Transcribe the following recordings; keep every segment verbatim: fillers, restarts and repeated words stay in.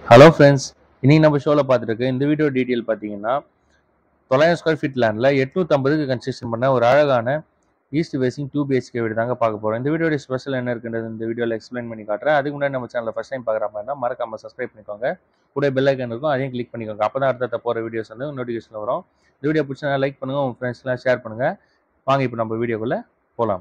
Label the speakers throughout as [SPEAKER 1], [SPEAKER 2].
[SPEAKER 1] Hello friends, இன்னைக்கு நம்ம ஷோவில் பார்த்துருக்கு இந்த வீடியோ டீட்டெயில் பார்த்தீங்கன்னா தொள்ளாயிரம் ஸ்கொயர் ஃபீட் லேண்டில் எட்நூற்றி ஐம்பதுக்கு கன்ஸ்ட்ரக்ஷன் பண்ண ஒரு அழகான ஈஸ்ட் ஃபேசிங் டூ பிஹெச்கே வீடு தாங்க பார்க்க போகிறோம். இந்த வீடியோட ஸ்பெஷல் என்ன இருக்குன்றது இந்த வீடியோவில் எக்ஸ்பிளைன் பண்ணி காட்டுறேன். அதுக்கு முன்னாடி நம்ம சேனலில் ஃபஸ்ட் டைம் பார்க்குற மாதிரி இருந்தால் மறக்காம சப்ஸ்கிரைப் பண்ணிக்கோங்க. கூட பெல் ஐக்கன் இருக்கும், அதையும் கிளிக் பண்ணிக்கோங்க. அப்போ தான் அடுத்த போகிற வீடியோஸ் வந்து நோட்டிஃபிகேஷன் வரும். இந்த வீடியோ பிடிச்சா லைக் பண்ணுங்கள், உங்கள் ஃப்ரெண்ட்ஸ்லாம் ஷேர் பண்ணுங்கள். வாங்க இப்போ நம்ம வீடியோக்குள்ளே போகலாம்.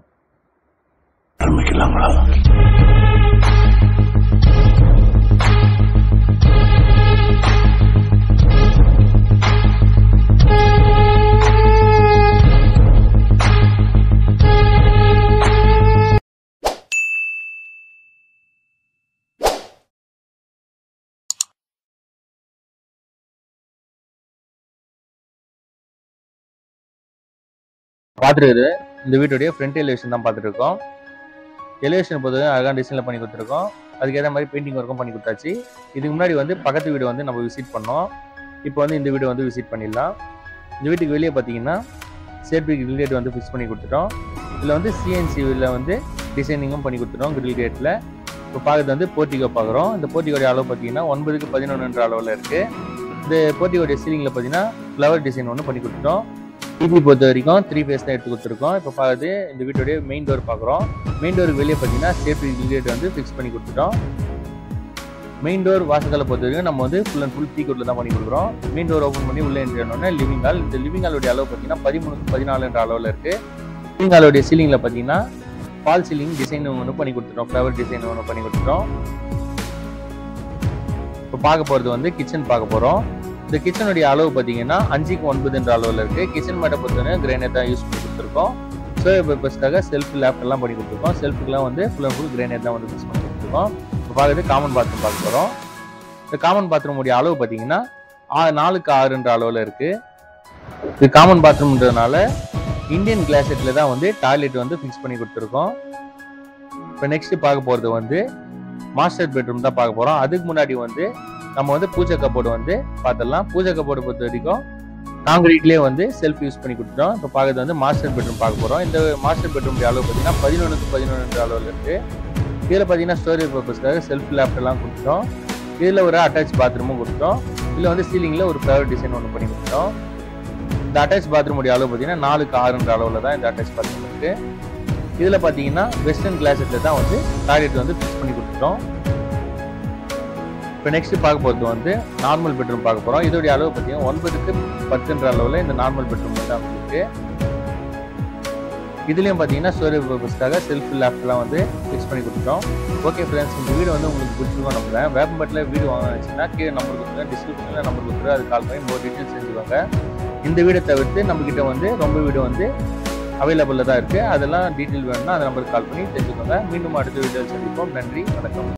[SPEAKER 1] பார்த்துருக்குது இந்த வீட்டுடைய ஃப்ரண்ட் எலிவேஷன் தான் பார்த்துட்டு இருக்கோம். எலிவேஷன் பொறுத்த அழகான டிசைனில் பண்ணி கொடுத்துருக்கோம். அதுக்கேற்ற மாதிரி பெயிண்டிங் ஒர்க்கும் பண்ணி கொடுத்தாச்சு. இதுக்கு முன்னாடி வந்து பக்கத்து வீடு வந்து நம்ம விசிட் பண்ணோம். இப்போ வந்து இந்த வீடு வந்து விசிட் பண்ணிடலாம். இந்த வீட்டுக்கு வெளியே பார்த்தீங்கன்னா சேஃப்டி கிரில் கேட் வந்து ஃபிக்ஸ் பண்ணி கொடுத்துட்டோம். இதில் வந்து சிஎன்சியில் வந்து டிசைனிங்கும் பண்ணி கொடுத்துட்டோம் கிரில் கேட்டில். இப்போ பார்க்குறது வந்து போர்ட்டிகோ பார்க்குறோம். இந்த போர்ட்டிகோடைய அளவு பார்த்தீங்கன்னா ஒன்பதுக்கு பதினொன்றுன்ற அளவில் இருக்குது. இந்த போர்ட்டிகோடைய சீலிங்கில் பார்த்தீங்கன்னா ஃப்ளவர் டிசைன் ஒன்று பண்ணி கொடுத்துட்டோம். டிபி பொறுத்த வரைக்கும் த்ரீ ஃபேஸ் தான் எடுத்து கொடுத்துருக்கோம். இப்போ பார்க்குறது இந்த வீட்டுடைய மெயின் டோர் பார்க்குறோம். மெயின் டோருக்கு வெளியே பார்த்தீங்கன்னா சேஃப்டி கிரில் வந்து ஃபிக்ஸ் பண்ணி கொடுத்துட்டோம். மெயின் டோர் வாசல்களை பொறுத்த வரைக்கும் நம்ம வந்து ஃபுல் அண்ட் ஃபுல் டீ கோட்டில் தான் பண்ணி கொடுக்குறோம். மெயின் டோர் ஓப்பன் பண்ணி உள்ளே என்ட்ரி லிவிங் ஹால். இந்த லிவிங் ஹாலுடைய அளவு பார்த்தீங்கன்னா பதிமூணுக்கு பதினாலுன்ற அளவில் இருக்குது. லிவிங் ஹாலுடைய சீலிங்கில் பார்த்தீங்கன்னா ஃபால் சீலிங் டிசைன் ஒன்று பண்ணி கொடுத்துட்டோம். ஃப்ளவர் டிசைன் ஒன்று பண்ணி கொடுத்துட்டோம். இப்போ பார்க்க போகிறது வந்து கிச்சன் பார்க்க போகிறோம். இந்த கிச்சனுடைய அளவு பார்த்தீங்கன்னா அஞ்சுக்கு ஒன்பதுன்ற அளவில் இருக்குது. கிச்சன் மேட்டை பொறுத்தவரை கிரைனேட் தான் யூஸ் பண்ணி கொடுத்துருக்கோம். சோயா பர்பஸ்க்காக செல்ஃப் லேப்டெல்லாம் பண்ணி கொடுத்துருக்கோம். செல்ஃபுக்குலாம் வந்து ஃபுல் அண்ட் ஃபுல் கிரைனேட் தான் வந்து யூஸ் பண்ணி கொடுத்துருக்கோம். இப்போ பார்க்குறது காமன் பாத்ரூம் பார்க்க போகிறோம். இந்த காமன் பாத்ரூமுடைய அளவு பார்த்தீங்கன்னா நாலுக்கு ஆறுன்ற அளவில் இருக்குது. இது காமன் பாத்ரூம்ன்றதுனால இந்தியன் கிளாசெட்டில் தான் வந்து டாய்லெட் வந்து ஃபிக்ஸ் பண்ணி கொடுத்துருக்கோம். இப்போ நெக்ஸ்ட் பார்க்க போகிறது வந்து மாஸ்டர் பெட்ரூம் தான் பார்க்க போகிறோம். அதுக்கு முன்னாடி வந்து நம்ம வந்து பூஜை கப்போர்டு வந்து பார்த்துடலாம். பூஜை கப்போர்டு பொறுத்த வரைக்கும் காங்கிரீட்லேயே வந்து செல்ஃப் யூஸ் பண்ணி கொடுத்துட்டோம். இப்போ பார்க்கறது வந்து மாஸ்டர் பெட்ரூம் பார்க்க போகிறோம். இந்த மாஸ்டர் பெட்ரூம் அளவு பார்த்தீங்கன்னா பதினொன்றுக்கு பதினொன்று அளவில் இருக்குது. இதில் பார்த்தீங்கன்னா ஸ்டோரேஜ் பர்பஸ்க்காக செல்ஃப் லேப்டெல்லாம் கொடுத்துட்டோம். இதில் ஒரு அட்டாச் பாத்ரூமும் கொடுத்துட்டோம். இதில் வந்து சீலிங்கில் ஒரு ஃப்ளவர் டிசைன் ஒன்று பண்ணி கொடுத்துட்டோம். இந்த அட்டாச் பாத்ரூமுடைய அளவு பார்த்தீங்கன்னா நாலுக்கு ஆறுன்ற அளவில் தான் இந்த அட்டாச் பாத்ரூம் இருக்குது. இதில் பார்த்தீங்கன்னா வெஸ்டர்ன் கிளாஸெட்டில் தான் வந்து டாய்லெட் வந்து ஃபிக்ஸ் பண்ணி கொடுத்துட்டோம். இப்போ நெக்ஸ்ட் பார்க்க போகிறது வந்து நார்மல் பெட்ரூம் பார்க்க போகிறோம். இதோடைய அளவு பார்த்தீங்கன்னா ஒன்பதுக்கு பத்துன்ற அளவில் இந்த நார்மல் பெட்ரூம் தான் இருக்குது. இதுலேயும் பார்த்தீங்கன்னா ஸ்டோரேஜ் பர்பஸ்க்காக செல்ஃப் லேப்டெல்லாம் வந்து ஃபிக்ஸ் பண்ணி கொடுத்துட்டோம். ஓகே ஃப்ரெண்ட்ஸ், இந்த வீடு வந்து உங்களுக்கு பிடிச்சிருக்கோம் நம்புறேன். வேப்பம்பட்டில் வீடு வாங்கினா கீழே நம்பர் கொடுத்துருங்க, டிஸ்கிரிப்ஷனில் நம்பர் கொடுத்துரு, அது கால் பண்ணி மோர் டீட்டெயில்ஸ் செஞ்சுக்கோங்க. இந்த வீடை தவிர்த்து நம்மக்கிட்ட வந்து ரொம்ப வீடு வந்து அவைலபிளில் தான் இருக்குது. அதெல்லாம் டீட்டெயில் வேணும்னா அந்த நம்பருக்கு கால் பண்ணி தெரிஞ்சுக்கோங்க. மீண்டும் அடுத்த வீடியோவில் சந்திப்போம். நன்றி, வணக்கம்.